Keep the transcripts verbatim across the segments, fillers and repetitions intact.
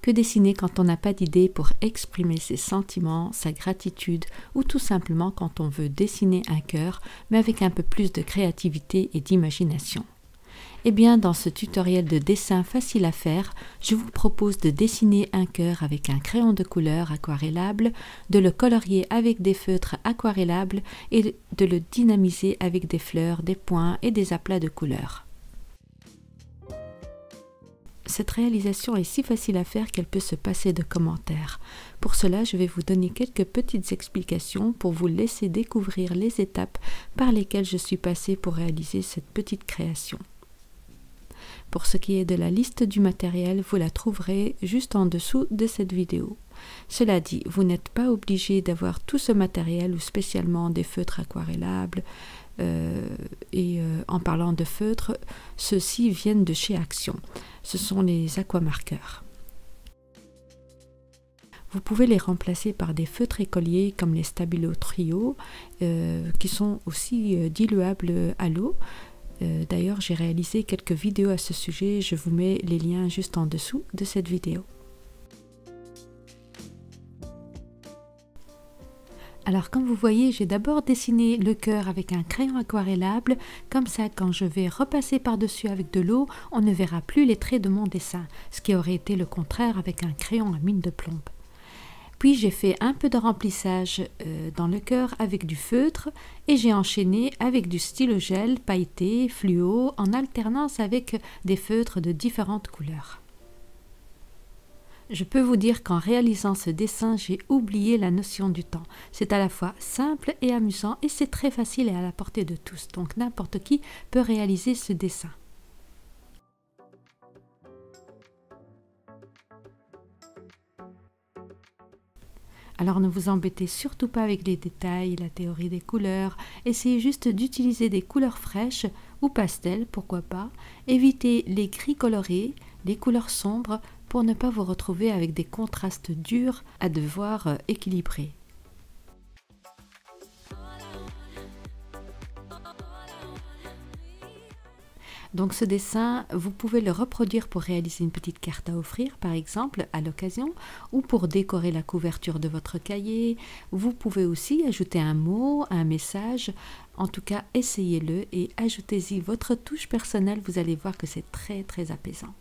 Que dessiner quand on n'a pas d'idée pour exprimer ses sentiments, sa gratitude ou tout simplement quand on veut dessiner un cœur mais avec un peu plus de créativité et d'imagination? Eh bien, dans ce tutoriel de dessin facile à faire, je vous propose de dessiner un cœur avec un crayon de couleur aquarellable, de le colorier avec des feutres aquarellables et de le dynamiser avec des fleurs, des points et des aplats de couleurs. Cette réalisation est si facile à faire qu'elle peut se passer de commentaires. Pour cela, je vais vous donner quelques petites explications pour vous laisser découvrir les étapes par lesquelles je suis passée pour réaliser cette petite création. Pour ce qui est de la liste du matériel, vous la trouverez juste en dessous de cette vidéo. Cela dit, vous n'êtes pas obligé d'avoir tout ce matériel ou spécialement des feutres aquarellables. Euh, et euh, en parlant de feutres, ceux-ci viennent de chez Action. Ce sont les Aquamarkers. Vous pouvez les remplacer par des feutres écoliers comme les Stabilo Trio, euh, qui sont aussi euh, diluables à l'eau. Euh, D'ailleurs, j'ai réalisé quelques vidéos à ce sujet, je vous mets les liens juste en dessous de cette vidéo. Alors comme vous voyez, j'ai d'abord dessiné le cœur avec un crayon aquarellable, comme ça quand je vais repasser par-dessus avec de l'eau, on ne verra plus les traits de mon dessin, ce qui aurait été le contraire avec un crayon à mine de plomb. Puis j'ai fait un peu de remplissage euh, dans le cœur avec du feutre et j'ai enchaîné avec du stylo gel pailleté, fluo, en alternance avec des feutres de différentes couleurs. Je peux vous dire qu'en réalisant ce dessin, j'ai oublié la notion du temps. C'est à la fois simple et amusant et c'est très facile et à la portée de tous, donc n'importe qui peut réaliser ce dessin. Alors ne vous embêtez surtout pas avec les détails, la théorie des couleurs, essayez juste d'utiliser des couleurs fraîches ou pastel, pourquoi pas. Évitez les gris colorés, les couleurs sombres pour ne pas vous retrouver avec des contrastes durs à devoir équilibrer. Donc ce dessin, vous pouvez le reproduire pour réaliser une petite carte à offrir, par exemple, à l'occasion, ou pour décorer la couverture de votre cahier. Vous pouvez aussi ajouter un mot, un message. En tout cas, essayez-le et ajoutez-y votre touche personnelle. Vous allez voir que c'est très très apaisant.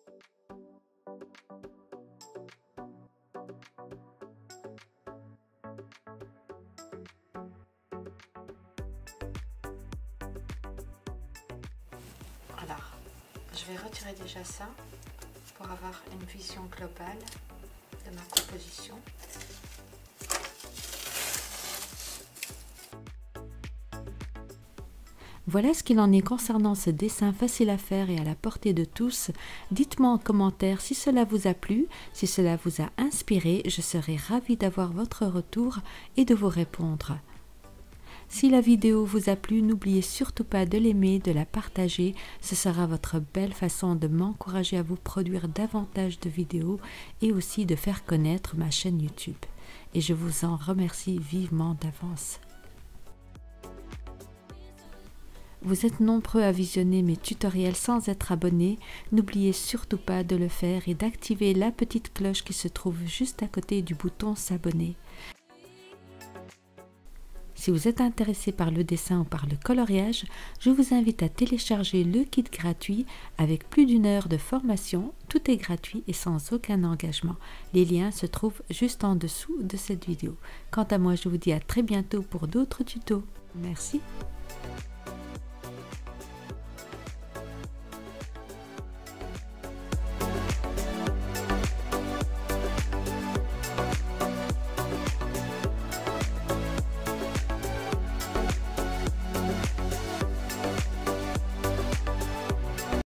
Alors, je vais retirer déjà ça pour avoir une vision globale de ma composition. Voilà ce qu'il en est concernant ce dessin facile à faire et à la portée de tous. Dites-moi en commentaire si cela vous a plu, si cela vous a inspiré. Je serai ravie d'avoir votre retour et de vous répondre. Si la vidéo vous a plu, n'oubliez surtout pas de l'aimer, de la partager. Ce sera votre belle façon de m'encourager à vous produire davantage de vidéos et aussi de faire connaître ma chaîne YouTube. Et je vous en remercie vivement d'avance. Vous êtes nombreux à visionner mes tutoriels sans être abonnés. N'oubliez surtout pas de le faire et d'activer la petite cloche qui se trouve juste à côté du bouton s'abonner. Si vous êtes intéressé par le dessin ou par le coloriage, je vous invite à télécharger le kit gratuit avec plus d'une heure de formation. Tout est gratuit et sans aucun engagement. Les liens se trouvent juste en dessous de cette vidéo. Quant à moi, je vous dis à très bientôt pour d'autres tutos. Merci.